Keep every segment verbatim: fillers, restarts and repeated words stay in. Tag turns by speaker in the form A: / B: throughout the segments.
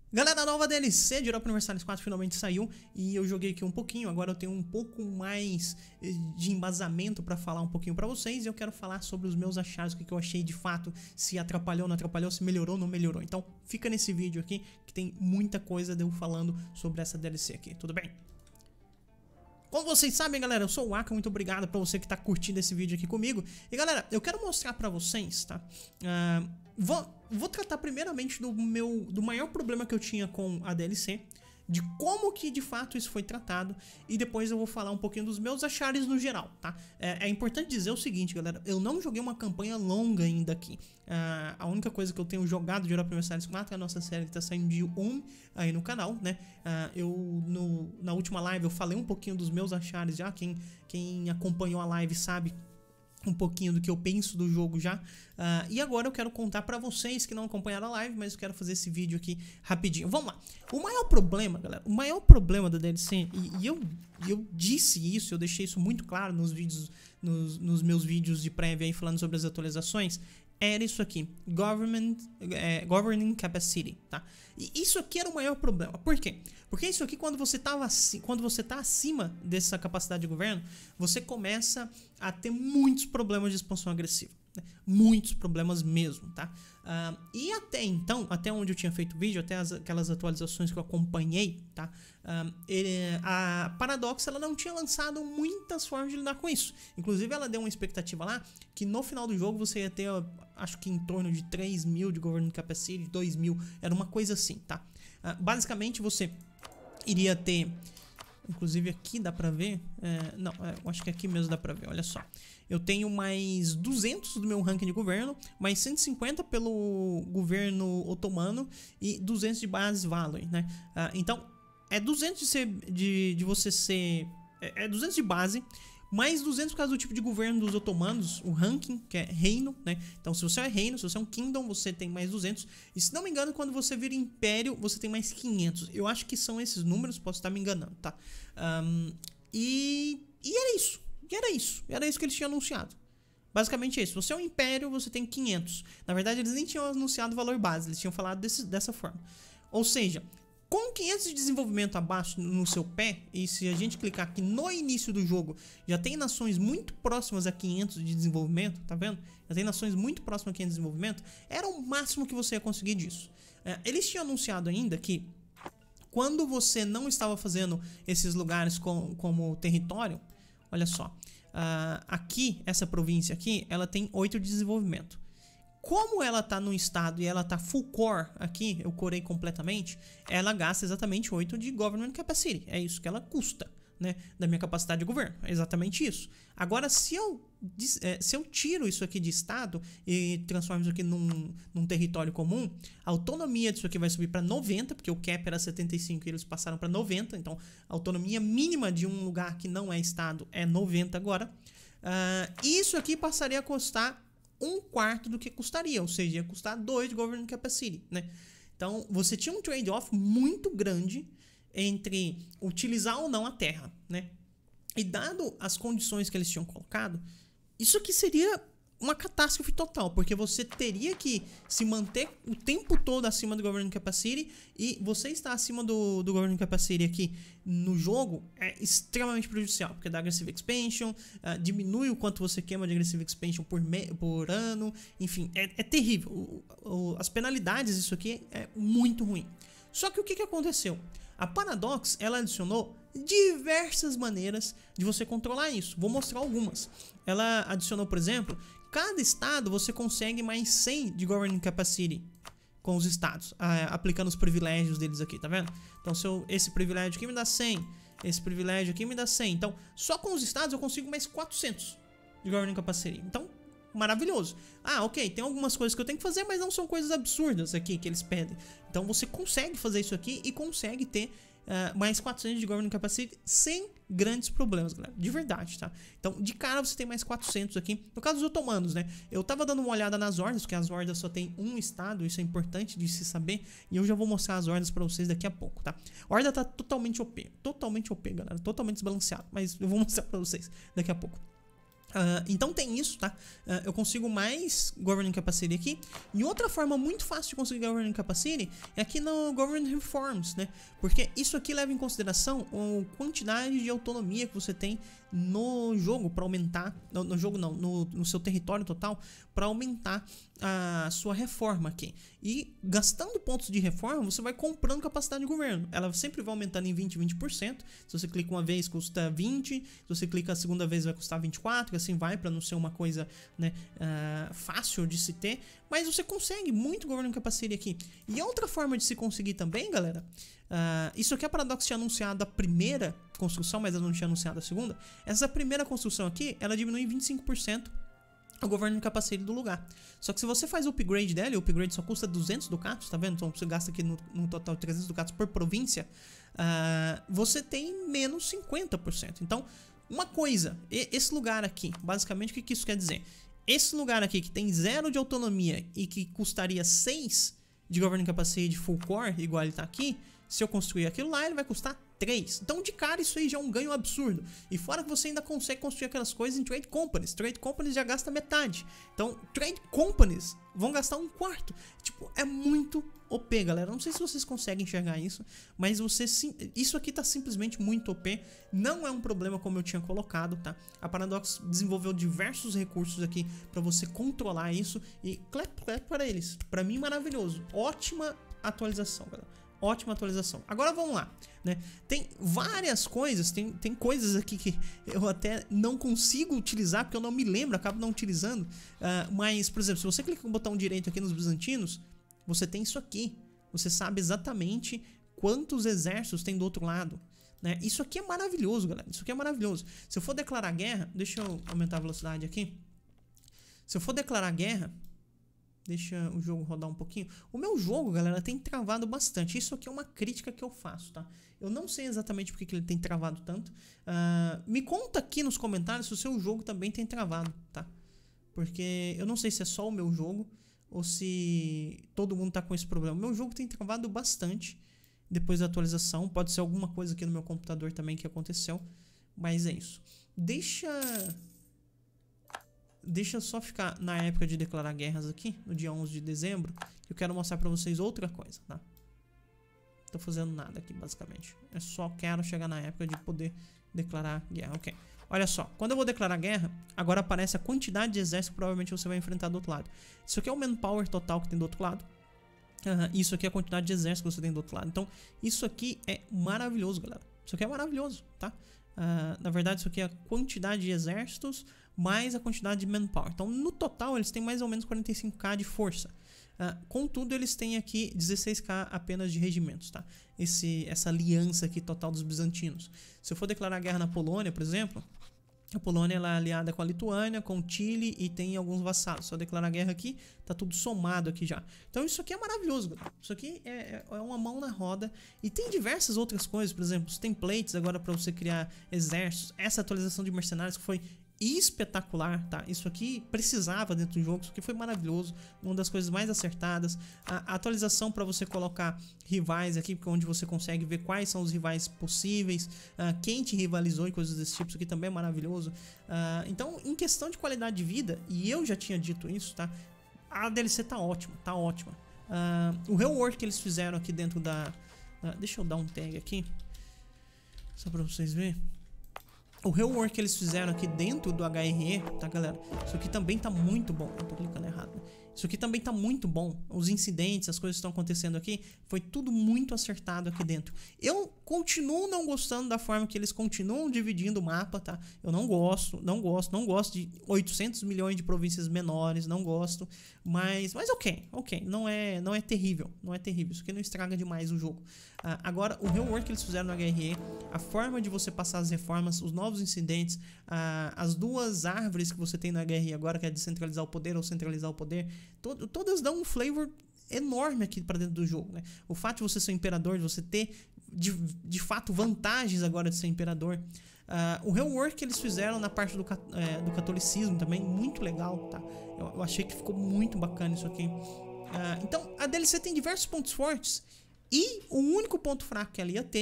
A: Galera, a nova D L C de Europa Universalis quatro finalmente saiu e eu joguei aqui um pouquinho. Agora eu tenho um pouco mais de embasamento pra falar um pouquinho pra vocês. E eu quero falar sobre os meus achados, o que eu achei de fato, se atrapalhou ou não atrapalhou, se melhorou ou não melhorou. Então fica nesse vídeo aqui que tem muita coisa de eu falando sobre essa D L C aqui, tudo bem? Como vocês sabem, galera, eu sou o Aka, muito obrigado pra você que tá curtindo esse vídeo aqui comigo. E galera, eu quero mostrar pra vocês, tá? Uh, vou, vou tratar primeiramente do meu, do maior problema que eu tinha com a D L C, de como que de fato isso foi tratado, e depois eu vou falar um pouquinho dos meus achares no geral, tá? É, é importante dizer o seguinte, galera, eu não joguei uma campanha longa ainda aqui. Uh, a única coisa que eu tenho jogado de Europa Universalis quatro é a nossa série que tá saindo de um aí no canal, né? Uh, eu, no, na última live, eu falei um pouquinho dos meus achares já, quem, quem acompanhou a live sabe um pouquinho do que eu penso do jogo já. Uh, e agora eu quero contar pra vocês que não acompanharam a live, mas eu quero fazer esse vídeo aqui rapidinho. Vamos lá. O maior problema, galera, o maior problema da D L C, e, e eu, eu disse isso, eu deixei isso muito claro nos vídeos, nos, nos meus vídeos de prévia aí falando sobre as atualizações, era isso aqui, Government, é, Governing Capacity, tá? E isso aqui era o maior problema. Por quê? Porque isso aqui, quando você, tava, quando você tá acima dessa capacidade de governo, você começa a ter muitos problemas de expansão agressiva. Né? Muitos problemas mesmo, tá? Uh, e até então, até onde eu tinha feito vídeo, até as, aquelas atualizações que eu acompanhei, tá? Uh, ele, a Paradox, ela não tinha lançado muitas formas de lidar com isso. Inclusive, ela deu uma expectativa lá que no final do jogo você ia ter, acho que em torno de três mil de Governing Capacity, dois mil, era uma coisa assim, tá? Uh, basicamente, você iria ter, inclusive aqui dá pra ver, é, não, é, eu acho que aqui mesmo dá pra ver, olha só. Eu tenho mais duzentos do meu ranking de governo, mais cento e cinquenta pelo governo otomano e duzentos de base Valois, né? Uh, então, é duzentos de, ser, de, de você ser... É, é duzentos de base, mais duzentos por causa do tipo de governo dos otomanos, o ranking, que é reino, né? Então, se você é reino, se você é um kingdom, você tem mais duzentos. E se não me engano, quando você vira império, você tem mais quinhentos. Eu acho que são esses números, posso estar me enganando, tá? Um, e, e era isso. E era isso. Era isso que eles tinham anunciado. Basicamente é isso. Você é um império, você tem quinhentos. Na verdade, eles nem tinham anunciado o valor base. Eles tinham falado desse, dessa forma. Ou seja, com quinhentos de desenvolvimento abaixo no seu pé, e se a gente clicar aqui no início do jogo, já tem nações muito próximas a quinhentos de desenvolvimento, tá vendo? Já tem nações muito próximas a quinhentos de desenvolvimento. Era o máximo que você ia conseguir disso. É, eles tinham anunciado ainda que quando você não estava fazendo esses lugares com, como território, olha só, uh, aqui, essa província aqui, ela tem oito de desenvolvimento. Como ela tá no estado e ela tá full core aqui, eu corei completamente, ela gasta exatamente oito de Government Capacity. É isso que ela custa, né, da minha capacidade de governo. É exatamente isso. Agora, se eu, se eu tiro isso aqui de estado e transformo isso aqui num, num território comum, a autonomia disso aqui vai subir para noventa, porque o cap era setenta e cinco e eles passaram para noventa. Então, a autonomia mínima de um lugar que não é estado é noventa agora. Uh, isso aqui passaria a custar um quarto do que custaria, ou seja, ia custar dois de Governing Capacity, né? Então, você tinha um trade-off muito grande entre utilizar ou não a terra, né? E dado as condições que eles tinham colocado, isso aqui seria uma catástrofe total, porque você teria que se manter o tempo todo acima do Governing Capacity, e você estar acima do, do Governing Capacity aqui no jogo é extremamente prejudicial, porque dá Aggressive Expansion, uh, diminui o quanto você queima de Aggressive Expansion por, me, por ano, enfim, é, é terrível. O, o, as penalidades disso aqui é muito ruim. Só que o que, que aconteceu? A Paradox, ela adicionou diversas maneiras de você controlar isso. Vou mostrar algumas. Ela adicionou, por exemplo, cada estado você consegue mais cem de Governing Capacity com os estados, ah, aplicando os privilégios deles aqui, tá vendo? Então, se eu, esse privilégio aqui me dá cem, esse privilégio aqui me dá cem. Então, só com os estados eu consigo mais quatrocentos de Governing Capacity. Então, maravilhoso. Ah, ok, tem algumas coisas que eu tenho que fazer, mas não são coisas absurdas aqui que eles pedem. Então, você consegue fazer isso aqui e consegue ter Uh, mais quatrocentos de Governing Capacity sem grandes problemas, galera, de verdade, tá? Então, de cara você tem mais quatrocentos aqui. No caso dos otomanos, né? Eu tava dando uma olhada nas hordas, porque as hordas só tem um estado, isso é importante de se saber, e eu já vou mostrar as hordas pra vocês daqui a pouco, tá? A horda tá totalmente O P, totalmente O P, galera, totalmente desbalanceado, mas eu vou mostrar pra vocês daqui a pouco. Uh, então tem isso, tá? Uh, eu consigo mais Governing Capacity aqui. E outra forma muito fácil de conseguir Governing Capacity é aqui no Government Reforms, né? Porque isso aqui leva em consideração a quantidade de autonomia que você tem no jogo para aumentar, no, no jogo não, no, no seu território total, para aumentar a sua reforma aqui. E gastando pontos de reforma, você vai comprando capacidade de governo. Ela sempre vai aumentando em vinte, vinte por cento. Se você clica uma vez, custa vinte. Se você clica a segunda vez, vai custar vinte e quatro. E assim vai, para não ser uma coisa, né, uh, fácil de se ter. Mas você consegue muito governo capacity aqui. E outra forma de se conseguir também, galera, uh, isso aqui é Paradox tinha anunciado a primeira construção, mas ela não tinha anunciado a segunda. Essa primeira construção aqui, ela diminui em vinte e cinco por cento o governo capacity do lugar. Só que se você faz o upgrade dela, e o upgrade só custa duzentos ducatos, tá vendo? Então você gasta aqui no, no total trezentos ducatos por província, uh, você tem menos cinquenta por cento. Então, uma coisa, esse lugar aqui, basicamente o que, que isso quer dizer? Esse lugar aqui que tem zero de autonomia e que custaria seis de governo capacity de full core, igual ele tá aqui, se eu construir aquilo lá, ele vai custar três. Então, de cara, isso aí já é um ganho absurdo. E fora que você ainda consegue construir aquelas coisas em Trade Companies. Trade Companies já gasta metade. Então, Trade Companies vão gastar um quarto. Tipo, é muito O P, galera. Não sei se vocês conseguem enxergar isso, mas você sim, isso aqui tá simplesmente muito O P. Não é um problema como eu tinha colocado, tá? A Paradox desenvolveu diversos recursos aqui para você controlar isso. E clap, clap para eles. Para mim, maravilhoso. Ótima atualização, galera. Ótima atualização. Agora vamos lá, né? Tem várias coisas, tem, tem coisas aqui que eu até não consigo utilizar, porque eu não me lembro, acabo não utilizando. Uh, mas, por exemplo, se você clicar com o botão direito aqui nos bizantinos, você tem isso aqui. Você sabe exatamente quantos exércitos tem do outro lado, né? Isso aqui é maravilhoso, galera. Isso aqui é maravilhoso. Se eu for declarar guerra, deixa eu aumentar a velocidade aqui. Se eu for declarar guerra, deixa o jogo rodar um pouquinho. O meu jogo, galera, tem travado bastante. Isso aqui é uma crítica que eu faço, tá? Eu não sei exatamente porque que ele tem travado tanto. Uh, me conta aqui nos comentários se o seu jogo também tem travado, tá? Porque eu não sei se é só o meu jogo ou se todo mundo tá com esse problema. O meu jogo tem travado bastante depois da atualização. Pode ser alguma coisa aqui no meu computador também que aconteceu. Mas é isso. Deixa... Deixa eu só ficar na época de declarar guerras aqui, no dia onze de dezembro. Eu quero mostrar pra vocês outra coisa, tá? Não tô fazendo nada aqui, basicamente. Eu só quero chegar na época de poder declarar guerra, ok. Olha só, quando eu vou declarar guerra, agora aparece a quantidade de exércitos que provavelmente você vai enfrentar do outro lado. Isso aqui é o manpower total que tem do outro lado. Uh, isso aqui é a quantidade de exércitos que você tem do outro lado. Então, isso aqui é maravilhoso, galera. Isso aqui é maravilhoso, tá? Uh, na verdade, isso aqui é a quantidade de exércitos mais a quantidade de manpower. Então, no total, eles têm mais ou menos quarenta e cinco K de força. Uh, contudo, eles têm aqui dezesseis K apenas de regimentos, tá? Esse, essa aliança aqui total dos bizantinos. Se eu for declarar guerra na Polônia, por exemplo, a Polônia ela é aliada com a Lituânia, com o Chile e tem alguns vassalos. Se eu declarar guerra aqui, tá tudo somado aqui já. Então isso aqui é maravilhoso, galera. Isso aqui é, é uma mão na roda. E tem diversas outras coisas, por exemplo, os templates agora para você criar exércitos. Essa atualização de mercenários que foi espetacular, tá? Isso aqui precisava dentro do jogo, isso aqui foi maravilhoso, uma das coisas mais acertadas. A, a atualização para você colocar rivais aqui, onde você consegue ver quais são os rivais possíveis, uh, quem te rivalizou e coisas desse tipo, isso aqui também é maravilhoso. Uh, então, em questão de qualidade de vida, e eu já tinha dito isso, tá? A D L C tá ótima, tá ótima. Uh, o rework que eles fizeram aqui dentro da... Uh, deixa eu dar um tag aqui, só para vocês verem. O rework que eles fizeram aqui dentro do H R E, tá, galera? Isso aqui também tá muito bom. Eu tô clicando errado, né? Isso aqui também tá muito bom. Os incidentes, as coisas que estão acontecendo aqui, foi tudo muito acertado aqui dentro. Eu continuo não gostando da forma que eles continuam dividindo o mapa, tá? Eu não gosto, não gosto, não gosto de oitocentos milhões de províncias menores, não gosto. Mas, mas ok, ok. Não é, não é terrível, não é terrível. Isso aqui não estraga demais o jogo. Uh, agora, o rework que eles fizeram no H R E, a forma de você passar as reformas, os novos incidentes, uh, as duas árvores que você tem no H R E agora, que é descentralizar o poder ou centralizar o poder, to todas dão um flavor enorme aqui para dentro do jogo, né? O fato de você ser um imperador, de você ter de, de fato vantagens agora de ser imperador. Uh, o rework que eles fizeram na parte do, é, do catolicismo também, muito legal, tá? Eu, eu achei que ficou muito bacana isso aqui. Uh, então, a D L C tem diversos pontos fortes e o único ponto fraco que ela ia ter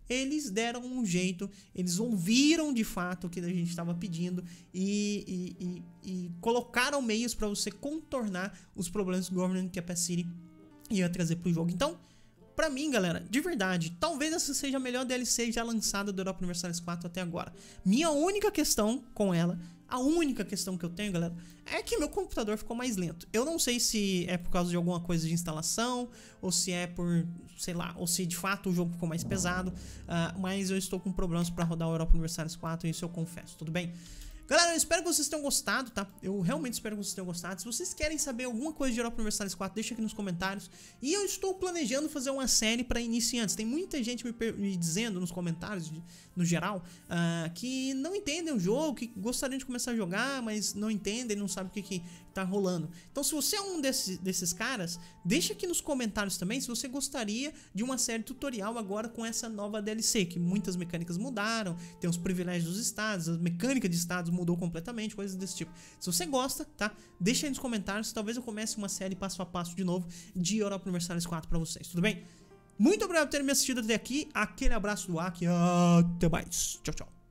A: eles deram um jeito, eles ouviram de fato o que a gente estava pedindo e, e, e, e colocaram meios para você contornar os problemas do governance que a Pet City ia trazer pro jogo. Então, pra mim, galera, de verdade, talvez essa seja a melhor D L C já lançada do Europa Universalis quatro até agora. Minha única questão com ela, a única questão que eu tenho, galera, é que meu computador ficou mais lento. Eu não sei se é por causa de alguma coisa de instalação, ou se é por, sei lá, ou se de fato o jogo ficou mais pesado, uh, mas eu estou com problemas pra rodar o Europa Universalis quatro, isso eu confesso, tudo bem? Galera, eu espero que vocês tenham gostado, tá? Eu realmente espero que vocês tenham gostado. Se vocês querem saber alguma coisa de Europa Universalis quatro, deixa aqui nos comentários. E eu estou planejando fazer uma série para iniciantes. Tem muita gente me, me dizendo nos comentários, no geral, uh, que não entendem o jogo, que gostariam de começar a jogar, mas não entendem, não sabem o que, que tá rolando. Então, se você é um desses, desses caras, deixa aqui nos comentários também se você gostaria de uma série tutorial agora com essa nova D L C, que muitas mecânicas mudaram, tem os privilégios dos estados, a mecânica de estados mudou completamente, coisas desse tipo. Se você gosta, tá? Deixa aí nos comentários, talvez eu comece uma série passo a passo de novo de Europa Universalis quatro pra vocês, tudo bem? Muito obrigado por terem me assistido até aqui, aquele abraço do Aki, até mais, tchau, tchau.